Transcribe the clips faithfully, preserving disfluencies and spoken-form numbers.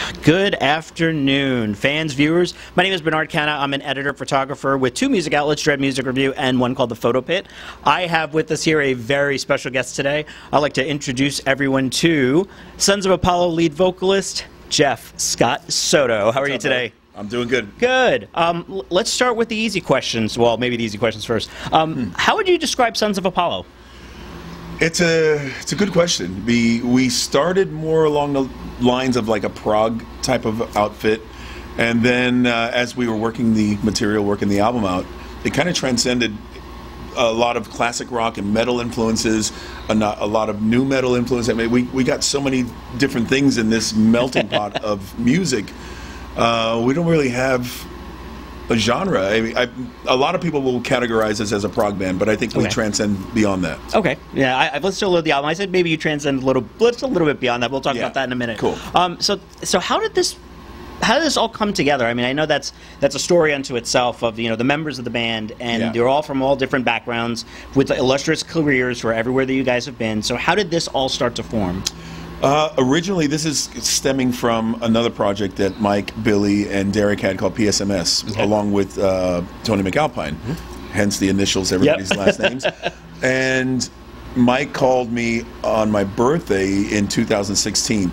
Good afternoon, fans, viewers. My name is Bernard Canna. I'm an editor, photographer with two music outlets, Dread Music Review and one called The Photo Pit. I have with us here a very special guest today. I'd like to introduce everyone to Sons of Apollo lead vocalist, Jeff Scott Soto. How are you today? I'm doing good. Good. Um, let's start with the easy questions. Well, maybe the easy questions first. Um, hmm. How would you describe Sons of Apollo? It's a it's a good question. We we started more along the lines of like a prog type of outfit, and then uh, as we were working the material, working the album out, it kind of transcended a lot of classic rock and metal influences, a, not, a lot of new metal influence. I mean, we we got so many different things in this melting pot of music. Uh, we don't really have a genre. I mean, I, a lot of people will categorize us as a prog band, but I think we okay. transcend beyond that. Okay. Yeah, I, I've listened to a little of the album. I said maybe you transcend a little, just a little bit beyond that. We'll talk yeah. about that in a minute. Cool. Um, so, so how did this, how did this all come together? I mean, I know that's that's a story unto itself of you know the members of the band, and yeah. they're all from all different backgrounds with illustrious careers for everywhere that you guys have been. So, how did this all start to form? Uh, originally, this is stemming from another project that Mike, Billy, and Derek had called P S M S, okay. along with uh, Tony McAlpine, mm-hmm. hence the initials, everybody's yep. last names. And Mike called me on my birthday in two thousand sixteen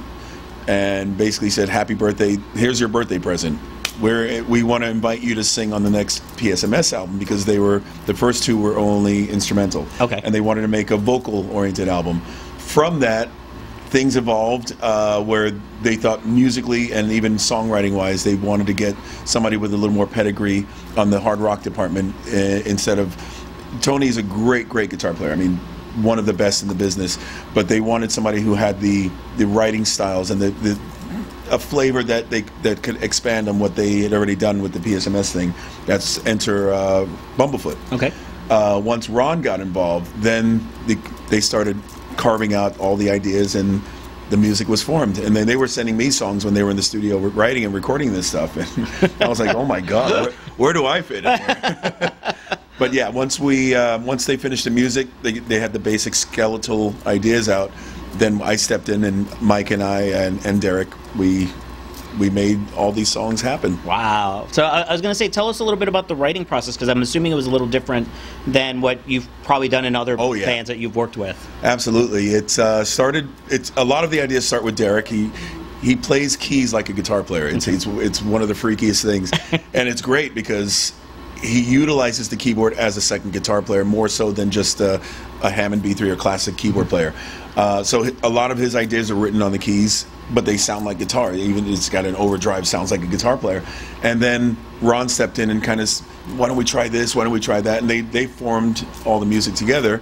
and basically said, happy birthday, here's your birthday present. We're, we want to invite you to sing on the next P S M S album, because they were the first two were only instrumental. Okay. And they wanted to make a vocal-oriented album. From that, things evolved uh, where they thought musically and even songwriting-wise, they wanted to get somebody with a little more pedigree on the hard rock department uh, instead of... Tony's a great, great guitar player. I mean, one of the best in the business. But they wanted somebody who had the, the writing styles and the, the a flavor that they that could expand on what they had already done with the P S M S thing. That's enter uh, Bumblefoot. Okay. Uh, once Ron got involved, then the, they started carving out all the ideas, and the music was formed. And then they were sending me songs when they were in the studio writing and recording this stuff, and I was like, oh my god, where, where do I fit in here? But yeah, once we uh, once they finished the music, they, they had the basic skeletal ideas out, then I stepped in, and Mike and I and, and Derek, we we made all these songs happen. Wow. So I, I was going to say, tell us a little bit about the writing process, because I'm assuming it was a little different than what you've probably done in other oh, yeah. bands that you've worked with. Absolutely. It's uh, started. It's a lot of the ideas start with Derek. He he plays keys like a guitar player. It's it's, it's one of the freakiest things, and it's great because he utilizes the keyboard as a second guitar player more so than just a, a Hammond B three or classic keyboard player. Uh, so a lot of his ideas are written on the keys, but they sound like guitar. Even it's got an overdrive, sounds like a guitar player. And then Ron stepped in and kind of, why don't we try this? Why don't we try that? And they, they formed all the music together.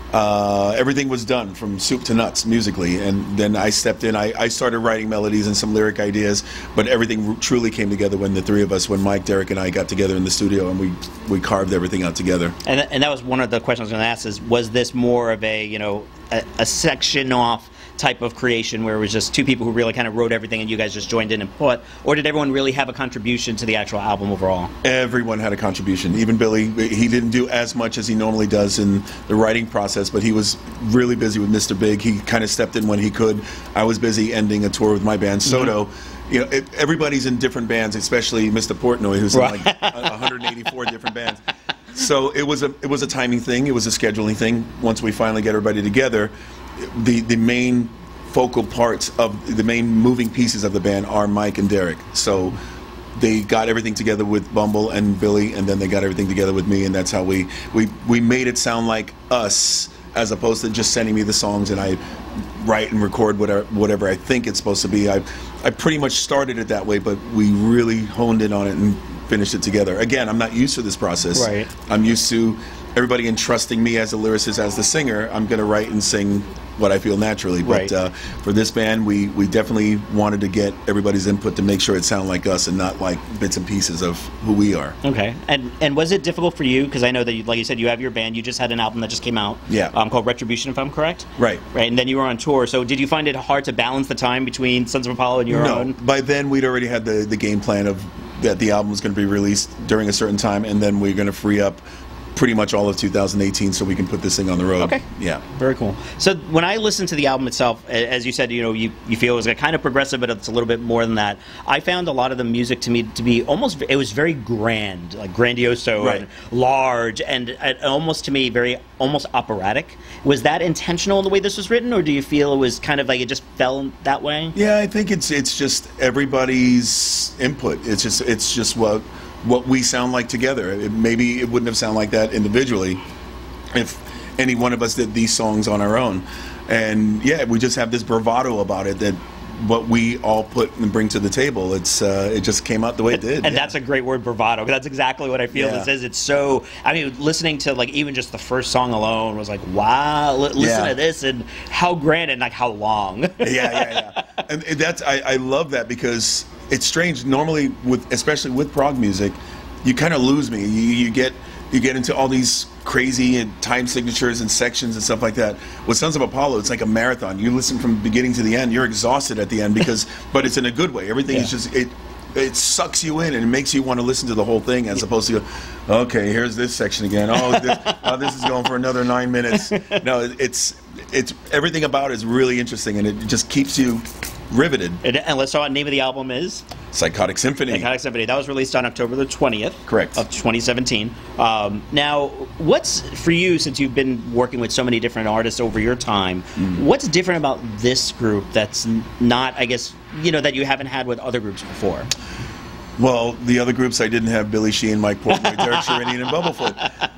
Uh, everything was done from soup to nuts musically. And then I stepped in. I, I started writing melodies and some lyric ideas, but everything truly came together when the three of us, when Mike, Derek, and I got together in the studio, and we, we carved everything out together. And, and that was one of the questions I was going to ask is, was this more of a, you know, a, a section off type of creation where it was just two people who really kind of wrote everything and you guys just joined in and put, or did everyone really have a contribution to the actual album overall? Everyone had a contribution. Even Billy, he didn't do as much as he normally does in the writing process, but he was really busy with Mister Big. He kind of stepped in when he could. I was busy ending a tour with my band, Soto. Mm-hmm. You know, it, everybody's in different bands, especially Mister Portnoy, who's right. in like one hundred eighty-four different bands. So it was a it was a timing thing. It was a scheduling thing. Once we finally get everybody together, the the main focal parts of the main moving pieces of the band are Mike and Derek. So they got everything together with Bumble and Billy, and then they got everything together with me, and that's how we we we made it sound like us, as opposed to just sending me the songs and I write and record whatever whatever I think it's supposed to be. I I pretty much started it that way, but we really honed in on it and finished it together. Again, I'm not used to this process. Right. I'm used to everybody entrusting me as a lyricist, as the singer. I'm going to write and sing what I feel naturally. But right. uh, for this band, we, we definitely wanted to get everybody's input to make sure it sounded like us and not like bits and pieces of who we are. Okay. And and was it difficult for you? Because I know that, you, like you said, you have your band. You just had an album that just came out. Yeah. Um, called Retribution, if I'm correct. Right. Right. And then you were on tour. So did you find it hard to balance the time between Sons of Apollo and your no. own? By then, we'd already had the, the game plan of that the album was going to be released during a certain time, and then we're going to free up pretty much all of two thousand eighteen, so we can put this thing on the road. Okay. Yeah. Very cool. So when I listened to the album itself, a- as you said, you know, you, you feel it was kind of progressive, but it's a little bit more than that. I found a lot of the music to me to be almost, it was very grand, like grandioso Right. and large, and uh, almost to me very, almost operatic. Was that intentional in the way this was written, or do you feel it was kind of like it just fell that way? Yeah, I think it's it's just everybody's input. It's just it's just what what we sound like together. It, maybe it wouldn't have sounded like that individually if any one of us did these songs on our own. And yeah, we just have this bravado about it that what we all put and bring to the table, it's uh, it just came out the way it did. And yeah. that's a great word, bravado, because that's exactly what I feel Yeah. this is. It's so, I mean, listening to like even just the first song alone was like, wow, li- listen Yeah. to this and how grand and like how long. yeah, yeah, yeah. And that's I, I love that because it's strange. Normally, with especially with prog music, you kind of lose me. You, you get you get into all these crazy and time signatures and sections and stuff like that. With Sons of Apollo, it's like a marathon. You listen from beginning to the end. You're exhausted at the end because, but it's in a good way. Everything Yeah. is just it. It sucks you in and it makes you want to listen to the whole thing as opposed to, okay, here's this section again. Oh, this, oh, this is going for another nine minutes. No, it's it's everything about it is really interesting and it just keeps you riveted. And, and let's talk about the name of the album is Psychotic Symphony. Psychotic Symphony. That was released on October the twentieth. Correct. Of twenty seventeen. Um, now, what's, for you, since you've been working with so many different artists over your time, Mm. what's different about this group that's n- not, I guess, you know, that you haven't had with other groups before? Well, the other groups I didn't have Billy Sheehan, Mike Portnoy, Derek Sherinian, and Bumblefoot.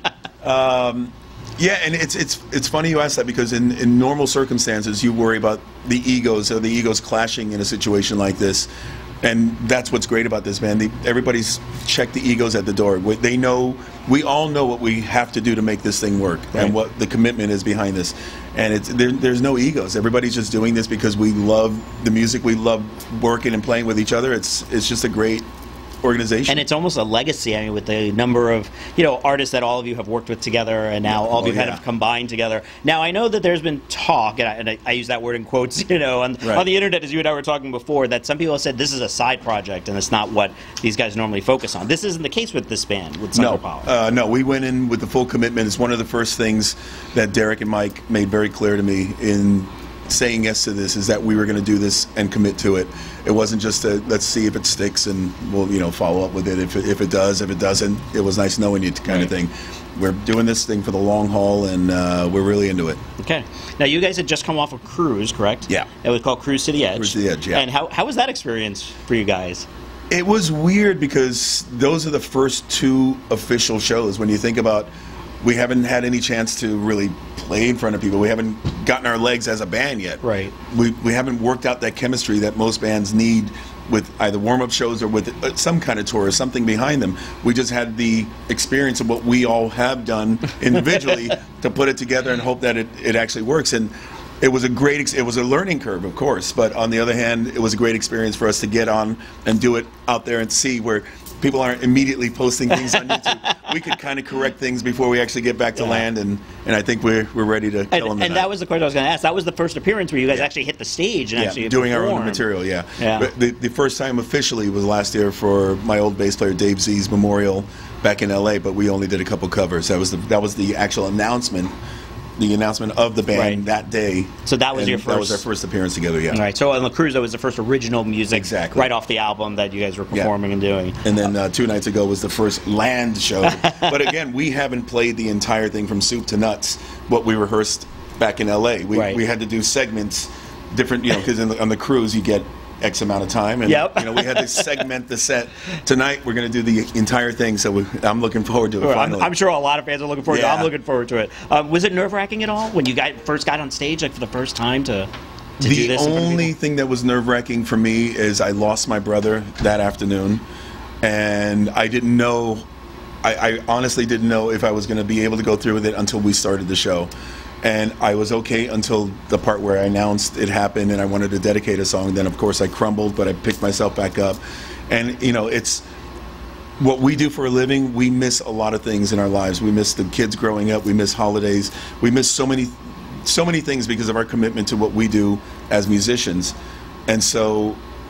Um, yeah, and it's it's it's funny you ask that because in, in normal circumstances you worry about the egos or the egos clashing in a situation like this, and that's what's great about this band. The, everybody's checked the egos at the door. We- They know we all know what we have to do to make this thing work Right. and what the commitment is behind this. And it's there, there's no egos. Everybody's just doing this because we love the music. We love working and playing with each other. It's it's just a great organization. And it's almost a legacy, I mean, with the number of, you know, artists that all of you have worked with together and now all of Oh, you kind yeah. of combined together. Now, I know that there's been talk, and I, and I, I use that word in quotes, you know, on, Right. on the internet, as you and I were talking before, that some people have said this is a side project and it's not what these guys normally focus on. This isn't the case with this band, with Sons No, of Apollo. uh, no, we went in with the full commitment. It's one of the first things that Derek and Mike made very clear to me in saying yes to this, is that we were going to do this and commit to it. It wasn't just a let's see if it sticks and we'll you know follow up with it if it, if it does. If it doesn't, it was nice knowing you kind of Right. thing. We're doing this thing for the long haul and uh, we're really into it. Okay. Now, you guys had just come off of Cruise, correct? Yeah. It was called Cruise to the Edge. Cruise to the Edge, yeah. And how, how was that experience for you guys? It was weird because those are the first two official shows. When you think about, we haven't had any chance to really play in front of people. We haven't gotten our legs as a band yet. Right. We we haven't worked out that chemistry that most bands need with either warm-up shows or with uh, some kind of tour or something behind them. We just had the experience of what we all have done individually to put it together and hope that it, it actually works. And it was a great, ex- it was a learning curve, of course, but on the other hand, it was a great experience for us to get on and do it out there and see where people aren't immediately posting things on YouTube. We could kind of correct things before we actually get back to Yeah. land, and, and I think we're we're ready to kill And, them and that was the question I was going to ask. That was the first appearance where you guys Yeah. actually hit the stage and actually yeah, doing our own performed. material, yeah. Yeah. But the, the first time officially was last year for my old bass player Dave Z's memorial back in L A, but we only did a couple covers. That was the that was the actual announcement, the announcement of the band Right. that day. So that was And your That was our first- first appearance together, yeah. All right. So on the Cruise, that was the first original music Exactly. right off the album that you guys were Yeah. performing and doing. And then uh, two nights ago was the first land show. But again, we haven't played the entire thing from soup to nuts, what we rehearsed back in L A. We, Right. we had to do segments, different, you know, because on the cruise you get X amount of time. And, Yep. you know, we had to segment the set. Tonight we're going to do the entire thing, so we, I'm looking forward to it I'm, finally. I'm sure a lot of fans are looking forward to it. Yeah. I'm looking forward to it. Um, was it nerve-wracking at all when you guys first got on stage, like for the first time to, to do The this? in front of only people? thing that was nerve-wracking for me is I lost my brother that afternoon, and I didn't know, I, I honestly didn't know if I was going to be able to go through with it until we started the show. And I was okay until the part where I announced it happened and I wanted to dedicate a song. Then, of course, I crumbled, but I picked myself back up. And, you know, it's what we do for a living. We miss a lot of things in our lives. We miss the kids growing up. We miss holidays. We miss so many so many things because of our commitment to what we do as musicians. And so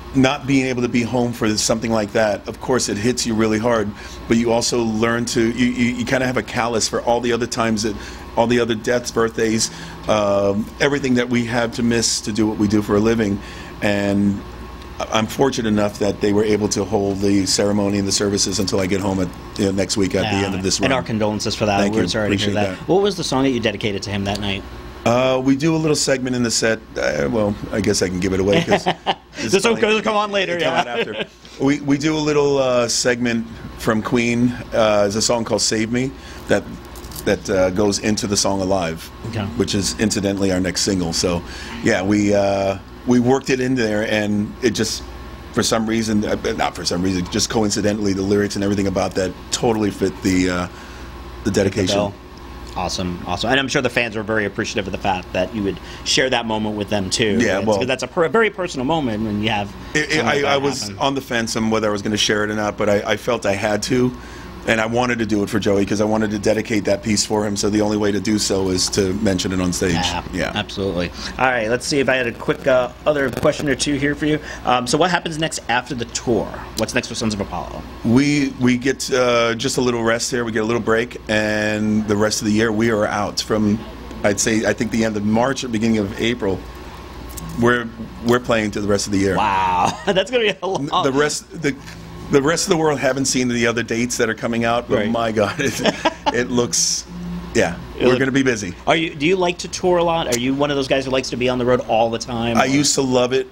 not being able to be home for something like that, of course, it hits you really hard. But you also learn to you you, you kind of have a callus for all the other times that, all the other deaths, birthdays, um, everything that we have to miss to do what we do for a living, and I'm fortunate enough that they were able to hold the ceremony and the services until I get home at you know, next week at yeah. the end of this run. And our condolences for that. Thank We're you. sorry to hear Appreciate that. that. What was the song that you dedicated to him that night? Uh, we do a little segment in the set. Uh, well, I guess I can give it away because this will come on later. Come Yeah. out after. We we do a little uh, segment from Queen. Uh, it's a song called "Save Me" that that uh, goes into the song "Alive," okay. which is incidentally our next single. So, yeah, we uh, we worked it in there, and it just. For some reason, uh, not for some reason, just coincidentally, the lyrics and everything about that totally fit the uh, the dedication. The awesome, awesome, and I'm sure the fans were very appreciative of the fact that you would share that moment with them too. Yeah, it's, well, that's a, per, a very personal moment when you have. It, it, like I, I was happen. on the fence on whether I was going to share it or not, but I, I felt I had to. And I wanted to do it for Joey because I wanted to dedicate that piece for him. So the only way to do so is to mention it on stage. Yeah, yeah. absolutely. All right, let's see if I had a quick uh, other question or two here for you. Um, so what happens next after the tour? What's next for Sons of Apollo? We we get uh, just a little rest here. We get a little break, and the rest of the year we are out from, I'd say, I think the end of March or beginning of April. We're we're playing to the rest of the year. Wow, that's gonna be a long. The rest the. The rest of the world haven't seen the other dates that are coming out, but right. my God, it, it looks, yeah, it we're look, going to be busy. Are you? Do you like to tour a lot? Are you one of those guys who likes to be on the road all the time? I or? used to love it.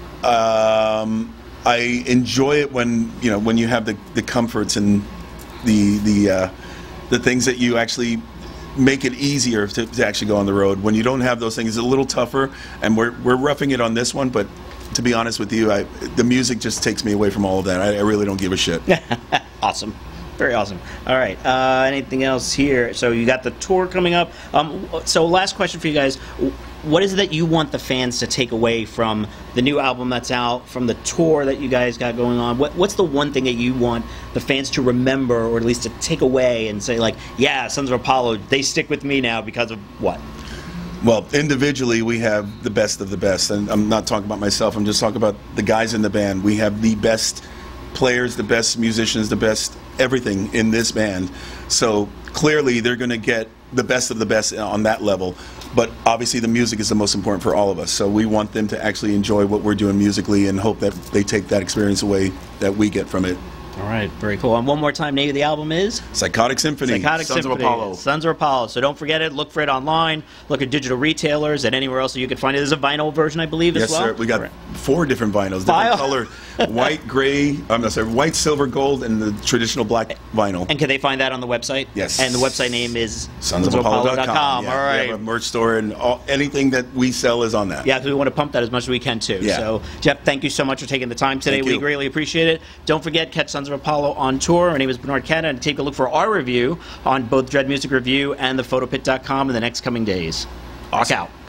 Um, I enjoy it when you know when you have the, the comforts and the the uh, the things that you actually make it easier to, to actually go on the road. When you don't have those things, it's a little tougher, and we're we're roughing it on this one, but. To be honest with you, I, the music just takes me away from all of that. I, I really don't give a shit. Awesome. Very awesome. All right. Uh, anything else here? So you got the tour coming up. Um, so last question for you guys. What is it that you want the fans to take away from the new album that's out, from the tour that you guys got going on? What, what's the one thing that you want the fans to remember, or at least to take away and say, like, yeah, Sons of Apollo, they stick with me now because of what? Well, individually, we have the best of the best. And I'm not talking about myself. I'm just talking about the guys in the band. We have the best players, the best musicians, the best everything in this band. So clearly, they're going to get the best of the best on that level. But obviously, the music is the most important for all of us. So we want them to actually enjoy what we're doing musically and hope that they take that experience away that we get from it. All right, very cool. And one more time, name of the album is? Psychotic Symphony, Psychotic Sons Symphony, of Apollo. Sons of Apollo. So don't forget it. Look for it online. Look at digital retailers and anywhere else that you can find it. There's a vinyl version, I believe, yes, as well? Yes, sir. We got right. four different vinyls, different Vinyl. color, white, gray, I'm not sorry, white, silver, gold, and the traditional black vinyl. And can they find that on the website? Yes. And the website name is sons of apollo dot com. Yeah, all right. we have a merch store, and all, anything that we sell is on that. Yeah, because we want to pump that as much as we can, too. Yeah. So, Jeff, thank you so much for taking the time today. Thank We you. greatly appreciate it. Don't forget, catch Sons of Apollo on tour. My name is Bernard Canna, and take a look for our review on both Dread Music Review and the photopit dot com in the next coming days. Rock out.